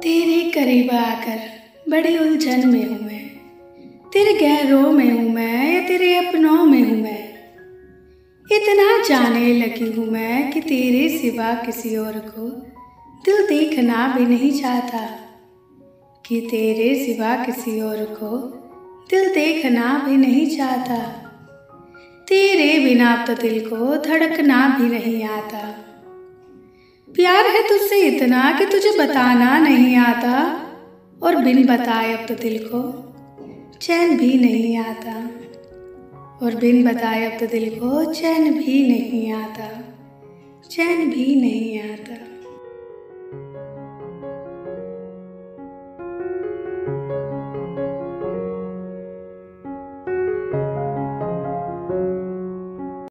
तेरे करीब आकर बड़ी उलझन में हूँ मैं। तेरे गहरों में हूँ मैं या तेरे अपनों में हूँ मैं। इतना जाने लगी हूँ मैं कि तेरे सिवा किसी और को दिल देखना भी नहीं चाहता, कि तेरे सिवा किसी और को दिल देखना भी नहीं चाहता। तेरे बिना अब तो दिल को धड़कना भी नहीं आता। प्यार है तुझसे इतना कि तुझे बताना नहीं आता, और बिन बताए अब तो दिल को चैन भी नहीं आता। और बिन बताए अब तो दिल को चैन भी नहीं आता, चैन भी नहीं आता।